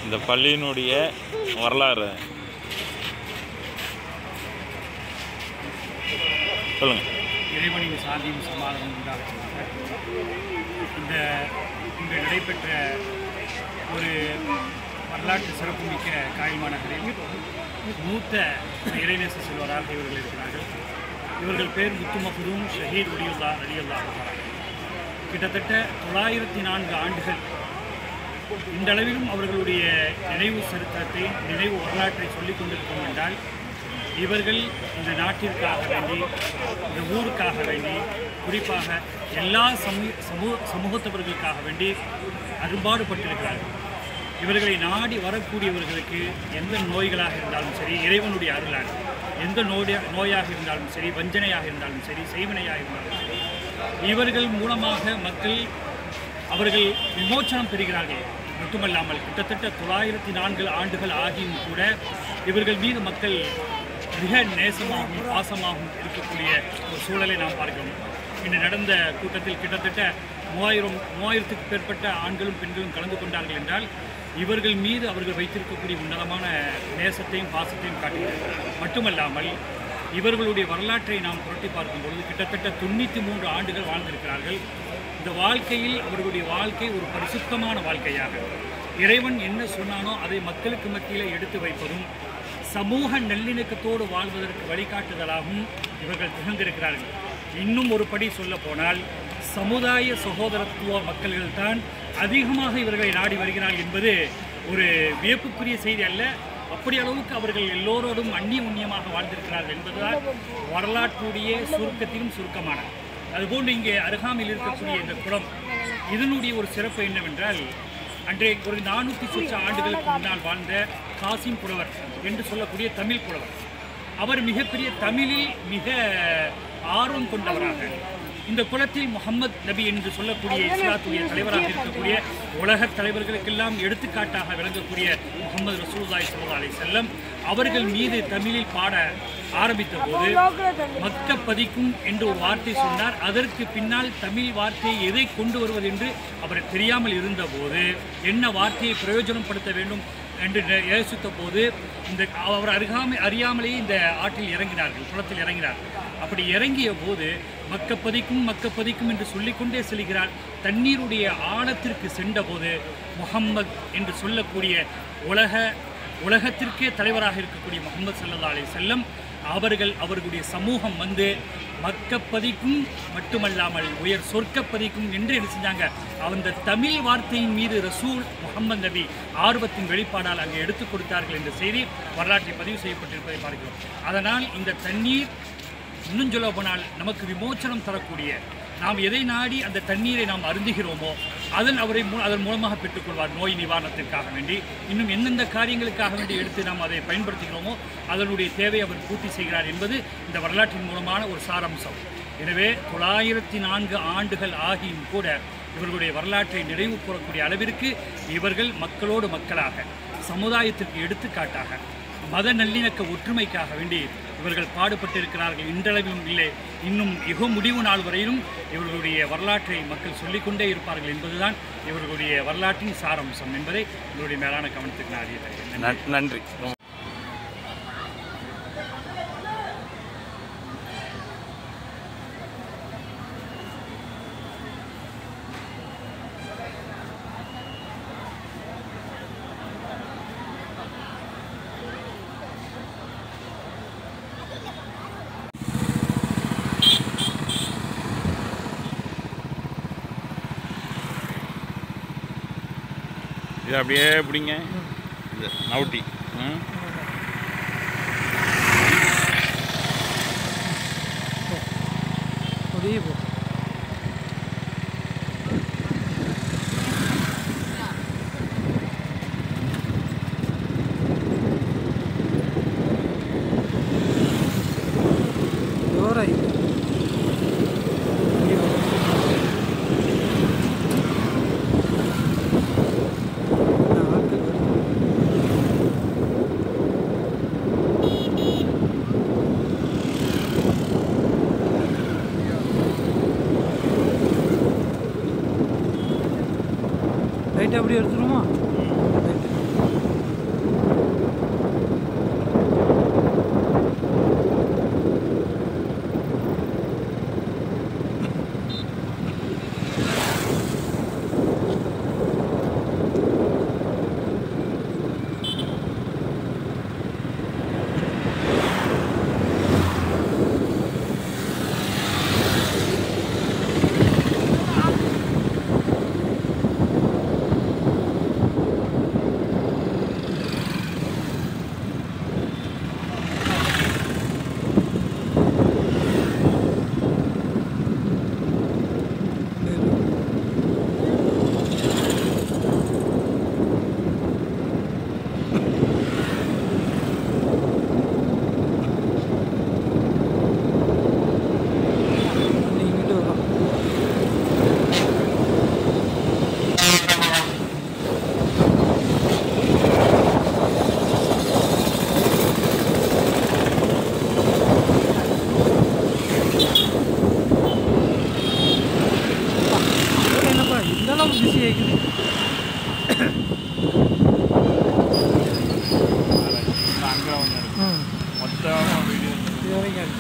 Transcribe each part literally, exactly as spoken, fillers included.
இந்த பள்ளியினுடைய வரலாறு சொல்லுங்க. இறைவனின் சாந்தியும் சமாதானம் உண்டாக இந்த இன்று நடைபெற்ற ஒரு வரலாற்று சிறப்புமிக்க காயல் மாநகரில் மூத்த இறைநேச செல்வராக இவர்கள் இருக்கிறார்கள். இவர்கள் பேர் முத்துமகுதும் ஷஹீத் ஒலியுல்லா அலியுல்லா. கிட்டத்தட்ட தொள்ளாயிரத்தி நான்கு ஆண்டுகள் இந்தளவிலும் அவர்களுடைய நினைவு சரித்திரத்தை நினைவு வரலாற்றை சொல்லிக் கொண்டிருக்கோம் என்றால் இவர்கள் இந்த நாட்டிற்காக வேண்டி இந்த ஊருக்காக வேண்டி குறிப்பாக எல்லா சமூக சமூக சமூகத்தவர்களுக்காக வேண்டி அரும்பாடுபட்டிருக்கிறார்கள். இவர்களை நாடி வரக்கூடியவர்களுக்கு எந்த நோய்களாக இருந்தாலும் சரி, இறைவனுடைய அருளால் எந்த நோய் நோயாக இருந்தாலும் சரி, வஞ்சனையாக இருந்தாலும் சரி, செய்வினையாக இருந்தாலும் சரி, இவர்கள் மூலமாக மக்கள் அவர்கள் விமோச்சனம் பெறுகிறார்கள். மட்டுமல்லாமல் கிட்டத்தட்ட தொள்ளாயிரத்தி நான்கு ஆண்டுகள் ஆகியும் கூட இவர்கள் மீது மக்கள் மிக நேசமாகவும் பாசமாகவும் இருக்கக்கூடிய ஒரு சூழலை நாம் பார்க்கிறோம். இன்று நடந்த கூட்டத்தில் கிட்டத்தட்ட மூவாயிரம் மூவாயிரத்துக்கு மேற்பட்ட ஆண்களும் பெண்களும் கலந்து கொண்டார்கள் என்றால் இவர்கள் மீது அவர்கள் வைத்திருக்கக்கூடிய உன்னதமான நேசத்தையும் பாசத்தையும் காட்டுகிறார்கள். மட்டுமல்லாமல் இவர்களுடைய வரலாற்றை நாம் புரட்டி பார்க்கும் பொழுது கிட்டத்தட்ட தொண்ணூற்றி மூன்று ஆண்டுகள் வாழ்ந்திருக்கிறார்கள். இந்த வாழ்க்கையில் அவர்களுடைய வாழ்க்கை ஒரு பரிசுத்தமான வாழ்க்கையாக இறைவன் என்ன சொன்னானோ அதை மக்களுக்கு மத்தியில் எடுத்து வைப்பதும் சமூக நல்லிணக்கத்தோடு வாழ்வதற்கு வழிகாட்டுதலாகவும் இவர்கள் திகழ்ந்திருக்கிறார்கள். இன்னும் ஒரு படி சொல்ல போனால் சமுதாய சகோதரத்துவ மக்கள்கள்தான் அதிகமாக இவர்களை நாடி வருகிறார்கள் என்பது ஒரு வியப்புக்குரிய செய்தி அல்ல. அப்படி அளவுக்கு அவர்கள் எல்லோரோடும் அந்நிய உண்ணியமாக வாழ்ந்திருக்கிறார்கள் என்பதுதான் வரலாற்றுடைய சுருக்கத்திலும் சுருக்கமான. அதுபோன்று இங்கே அருகாமையில் இருக்கக்கூடிய இந்த குளம் இதனுடைய ஒரு சிறப்பு என்னவென்றால் அன்றைய ஒரு நானூற்றி சொச்ச ஆண்டுகளுக்கு முன்னால் வாழ்ந்த காசிம் புலவர் என்று சொல்லக்கூடிய தமிழ் புலவர். அவர் மிகப்பெரிய தமிழில் மிக ஆர்வம் கொண்டவராக இந்த குலத்தில் முகமது நபி என்று சொல்லக்கூடிய இஸ்லாத்துடைய தலைவராக இருக்கக்கூடிய உலக தலைவர்களுக்கெல்லாம் எடுத்துக்காட்டாக விளங்கக்கூடிய முகமது ரசூலுல்லாஹி ஸல்லல்லாஹு அலைஹி வஸல்லம் அவர்கள் மீது தமிழில் பாட ஆரம்பித்த போது மக்க பதிக்கும் என்று ஒரு வார்த்தை சொன்னார். அதற்கு பின்னால் தமிழ் வார்த்தையை எதை கொண்டு வருவது என்று அவர் தெரியாமல் இருந்தபோது என்ன வார்த்தையை பிரயோஜனப்படுத்த வேண்டும் என்று யோசித்த போது இந்த அவர் அருகாமை அறியாமலேயே இந்த ஆற்றில் இறங்கினார்கள், குளத்தில் இறங்கினார். அப்படி இறங்கிய போது மக்கப்பதிக்கும் மக்கப்பதிக்கும் என்று சொல்லிக்கொண்டே செல்கிறார். தண்ணீருடைய ஆழத்திற்கு சென்றபோது முஹம்மத் என்று சொல்லக்கூடிய உலக உலகத்திற்கே தலைவராக இருக்கக்கூடிய முஹம்மது ஸல்லல்லாஹு அலைஹி வஸல்லம் அவர்கள் அவர்களுடைய சமூகம் வந்து மக்கப்பதிக்கும் மட்டுமல்லாமல் உயர் சொர்க்கப்பதிக்கும் என்று என்ன செஞ்சாங்க, அந்த தமிழ் வார்த்தையின் மீது ரசூல் முகமது நபி ஆர்வத்தின் வெளிப்பாடால் அங்கே எடுத்துக் கொடுத்தார்கள் என்ற செய்தி வரலாற்றில் பதிவு செய்யப்பட்டிருப்பதை பார்க்கிறோம். அதனால் இந்த தண்ணீர் இன்னும் சொல்ல போனால் நமக்கு விமோச்சனம் தரக்கூடிய, நாம் எதை நாடி அந்த தண்ணீரை நாம் அருந்துகிறோமோ அதன் அவரை அதன் மூலமாக பெற்றுக்கொள்வார். நோய் நிவாரணத்திற்காக வேண்டி இன்னும் எந்தெந்த காரியங்களுக்காக வேண்டி எடுத்து நாம் அதை பயன்படுத்துகிறோமோ அதனுடைய தேவை அவர் பூர்த்தி செய்கிறார் என்பது இந்த வரலாற்றின் மூலமான ஒரு சாராம்சம். எனவே தொள்ளாயிரத்தி நான்கு ஆண்டுகள் ஆகியும் கூட இவர்களுடைய வரலாற்றை நிறைவு கூறக்கூடிய அளவிற்கு இவர்கள் மக்களோடு மக்களாக சமுதாயத்திற்கு எடுத்துக்காட்டாக மத நல்லிணக்க ஒற்றுமைக்காக வேண்டி இவர்கள் பாடுபட்டிருக்கிறார்கள். இன்றளவிலும் இல்லை, இன்னும் யுக முடிவு நாள் வரையிலும் இவர்களுடைய வரலாற்றை மக்கள் சொல்லிக்கொண்டே இருப்பார்கள் என்பதுதான் இவர்களுடைய வரலாற்றின் சாராம்சம் என்பதை இவருடைய மேலான கவனத்துக்கு நான் அறிய தருகிறேன். நன்றி. இது அப்படியே பிடிங்க, இது நவுட்டி. ம் அப்படியே போ. ஜோராய் ரைட் அப்படி எடுத்துருமா? ரைட்டு அங்கே ஒன்று மொத்தமாக வீடியோ இது வரைக்கும் எடுத்து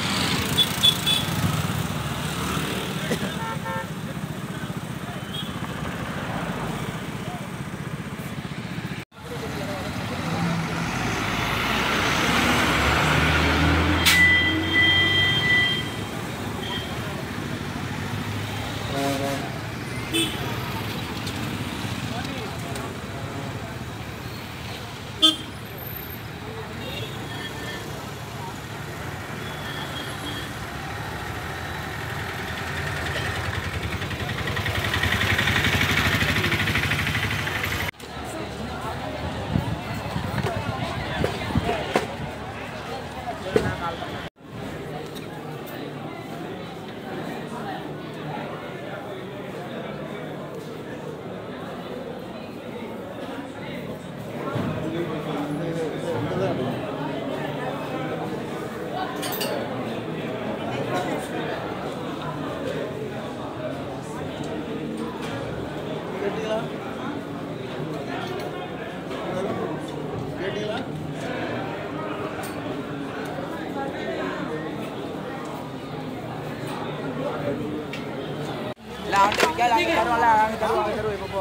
Lah, nanti kita lagi taruh lah, kami taruh, kami taruh ibu.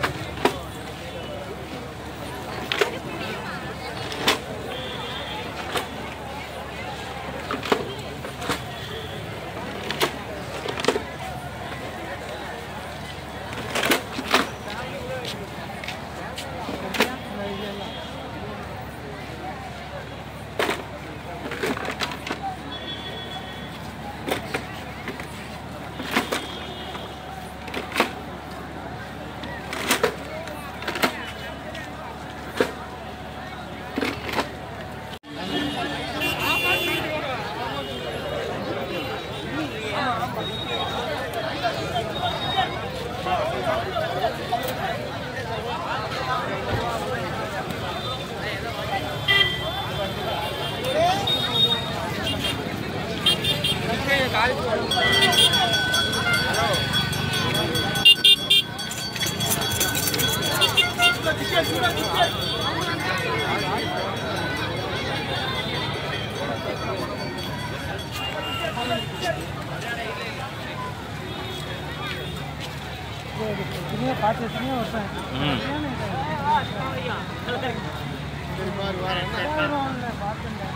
பார்த்து வச்சுங்க ஒருத்தன் பார்த்துட்டேன்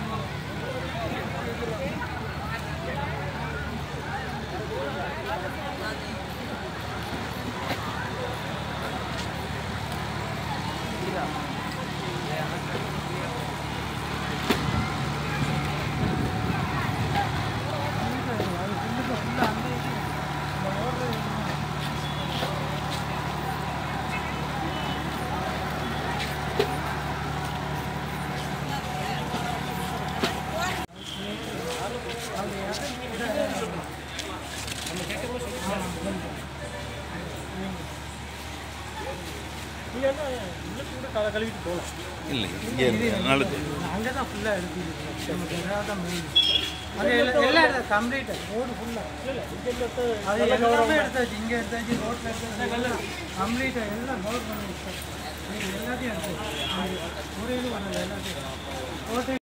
கழுவிட்டு போகலாம் இல்லை இங்கே நல்லது அங்கே தான் ஃபுல்லாக எடுத்து நமக்கு ஏதாவது தான் மெயின் அது எல்லாம் எடுத்தாச்சு கம்ப்ளீட்டாக ரோடு ஃபுல்லாக அது எல்லாமே எடுத்தாச்சு இங்கே எடுத்தாச்சு ரோட்டில் எடுத்தாச்சு கம்ப்ளீட்டாக எல்லாம் கவர் பண்ணி எல்லாத்தையும் எடுத்தாச்சு ஒரு இது பண்ணல எல்லாத்தையும் ரோட்டு